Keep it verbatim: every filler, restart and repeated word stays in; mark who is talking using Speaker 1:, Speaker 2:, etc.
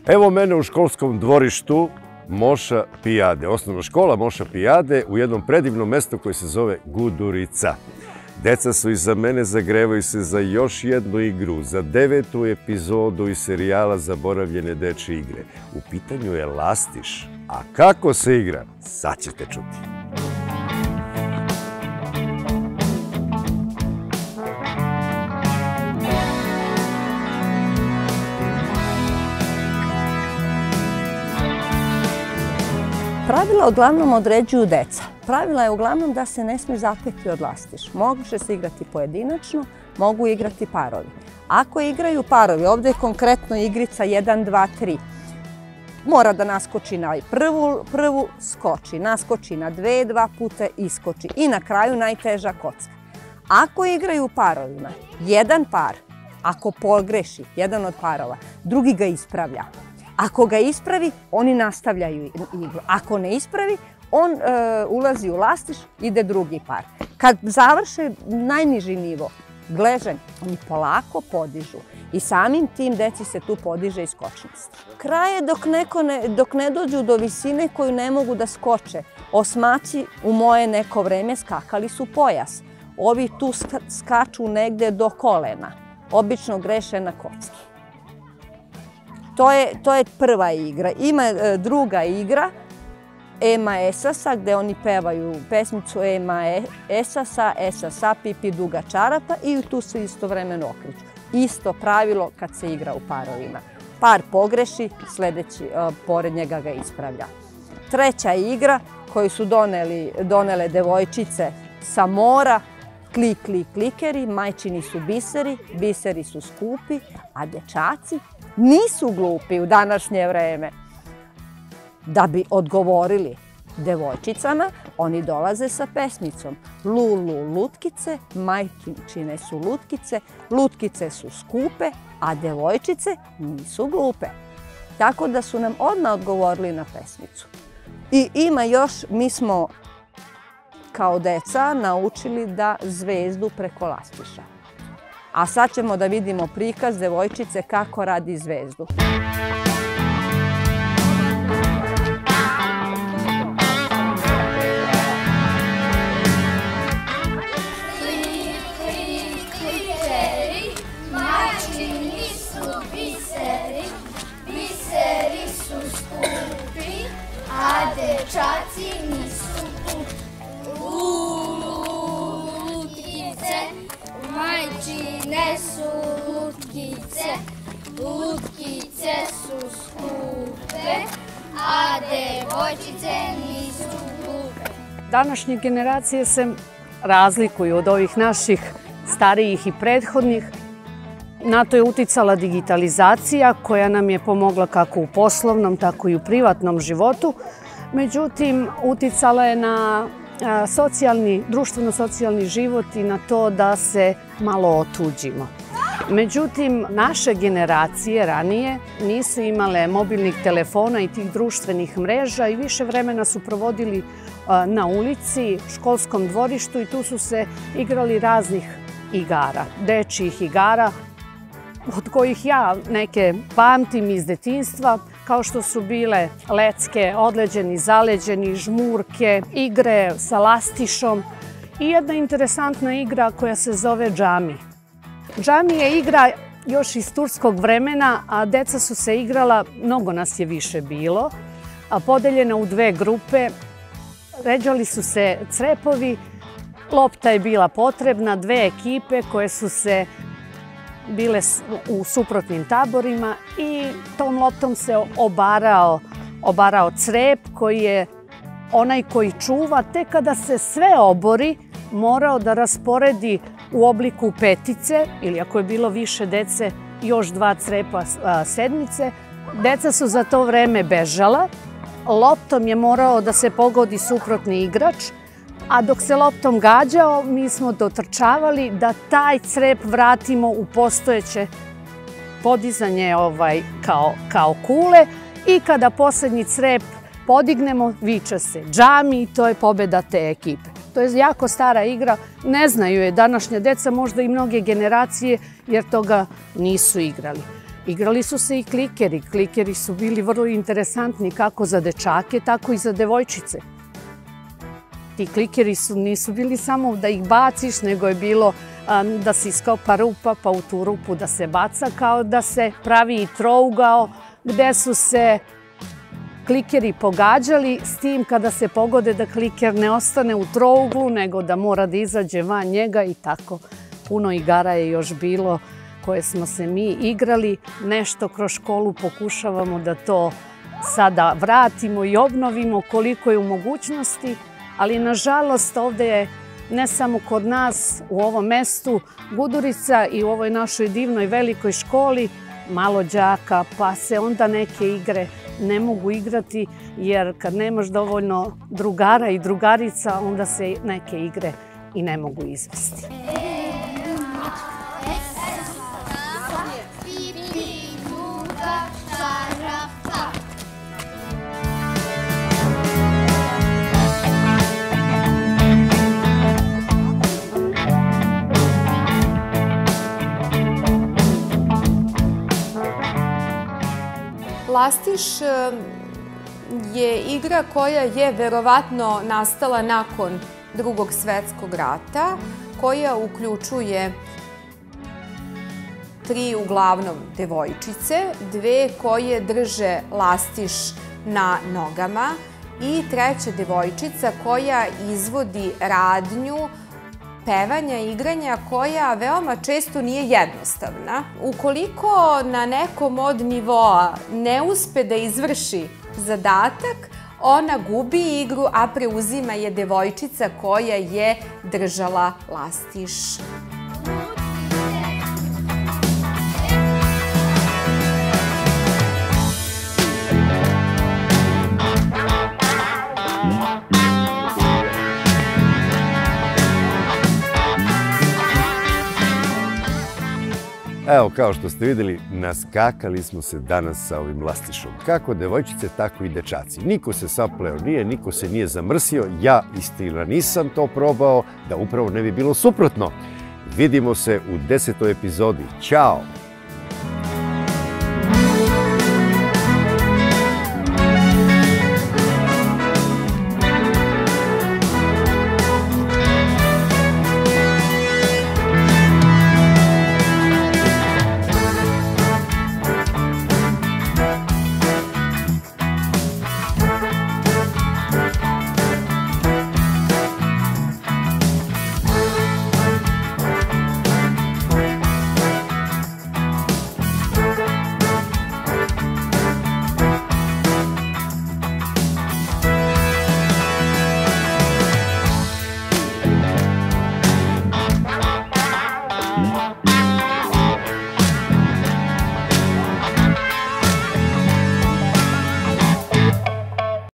Speaker 1: Evo mene u školskom dvorištu Moša Pijade, osnovna škola Moša Pijade u jednom predivnom mestu koje se zove Gudurica. Deca su iza mene, zagrevaju se za još jednu igru, za devetu epizodu iz serijala Zaboravljene dečije igre. U pitanju je lastiš, a kako se igra, sad ćete čuti.
Speaker 2: Pravila uglavnom određuju deca. Pravila je uglavnom da se ne smije zapeti od lastiš. Može se igrati pojedinačno, mogu igrati parovi. Ako igraju parovi, ovdje je konkretno igrica jedan, dva, tri. Mora da naskoči na prvu, prvu skoči, naskoči na dve, dva puta iskoči i na kraju najteža kocka. Ako igraju parovima, jedan par, ako pogreši jedan od parova, drugi ga ispravlja. Ako ga ispravi, oni nastavljaju igru. Ako ne ispravi, on e, ulazi u lastiš, ide drugi par. Kad završe najniži nivo, gležanj, oni polako podižu. I samim tim deci se tu podiže i skočnost. Kraj je dok, neko ne, dok ne dođu do visine koju ne mogu da skoče. Osmaci u moje neko vreme skakali su pojas. Ovi tu ska, skaču negde do kolena. Obično greše na kocki. To je, to je prva igra. Ima e, druga igra, Ema Esasa, gde oni pevaju pesmicu Ema Esasa, Esasa, pipi duga čarapa i tu se istovremeno okreću. Isto pravilo kad se igra u parovima. Par pogreši, sljedeći e, pored njega ga ispravlja. Treća igra koju su doneli, donele devojčice sa mora, klik, klik, klikeri, majčini su biseri, biseri su skupi, a dečaci nisu glupi u današnje vreme. Da bi odgovorili devojčicama, oni dolaze sa pesmicom. Lulu lutkice, majčine su lutkice, lutkice su skupe, a devojčice nisu glupe. Tako da su nam odmah odgovorili na pesmicu. I ima još, mi smo kao deca naučili da zvezdu preko lastiša. A sad ćemo da vidimo prikaz devojčice kako radi zvezdu.
Speaker 3: Majčini su biseri, biseri su skupi, a dečaci nisu glupi. Lutkice, majčine su lutkice, lutkice su skupe, a devojčice nisu glupe.
Speaker 4: Današnje generacije se razlikuju od ovih naših starijih i prethodnih. Na to je uticala digitalizacija koja nam je pomogla kako u poslovnom, tako i u privatnom životu. Međutim, uticala je na socijalni, društveno-socijalni život i na to da se malo otuđimo. Međutim, naše generacije ranije nisu imale mobilnih telefona i tih društvenih mreža i više vremena su provodili na ulici, školskom dvorištu i tu su se igrali raznih igara, dečjih igara, od kojih ja neke pamtim iz detinjstva, kao što su bile lecke, odleđeni, zaleđeni, žmurke, igre sa lastišom i jedna interesantna igra koja se zove džami. Džami je igra još iz turskog vremena, a deca su se igrala, mnogo nas je više bilo, a podeljena u dve grupe. Ređali su se crepovi, lopta je bila potrebna, dve ekipe koje su se bile u suprotnim taborima i tom loptom se obarao, obarao crep koji je onaj koji čuva, te kada se sve obori morao da rasporedi u obliku petice ili ako je bilo više dece još dva crepa sedmice. Deca su za to vreme bežala, loptom je morao da se pogodi suprotni igrač, a dok se loptom gađao, mi smo dotrčavali da taj crep vratimo u postojeće podizanje ovaj, kao, kao kule i kada posljednji crep podignemo, viče se džami i to je pobeda te ekipe. To je jako stara igra, ne znaju je današnja deca, možda i mnoge generacije, jer toga nisu igrali. Igrali su se i klikeri. Klikeri su bili vrlo interesantni kako za dečake, tako i za devojčice. Ti klikeri su, nisu bili samo da ih baciš, nego je bilo a, da se iskopa rupa, pa u tu rupu da se baca, kao da se pravi i trougao, gde su se klikeri pogađali, s tim kada se pogode da kliker ne ostane u trouglu, nego da mora da izađe van njega i tako. Puno igara je još bilo koje smo se mi igrali. Nešto kroz školu pokušavamo da to sada vratimo i obnovimo koliko je u mogućnosti, ali nažalost ovde je ne samo kod nas u ovom mestu Gudurica i u ovoj našoj divnoj velikoj školi malo đaka, pa se onda neke igre ne mogu igrati, jer kad nemaš dovoljno drugara i drugarica, onda se neke igre i ne mogu izvesti.
Speaker 5: Lastiš je igra koja je verovatno nastala nakon Drugog svjetskog rata, koja uključuje tri uglavnom devojčice, dve koje drže lastiš na nogama i treća devojčica koja izvodi radnju pevanja i igranja koja veoma često nije jednostavna. Ukoliko na nekom od nivoa ne uspe da izvrši zadatak, ona gubi igru, a preuzima je devojčica koja je držala lastiš.
Speaker 1: Evo, kao što ste vidjeli, naskakali smo se danas sa ovim lastišom. Kako devojčice, tako i dečaci. Niko se sapleo nije, niko se nije zamrsio. Ja, istina, nisam to probao, da upravo ne bi bilo suprotno. Vidimo se u desetoj epizodi. Ćao!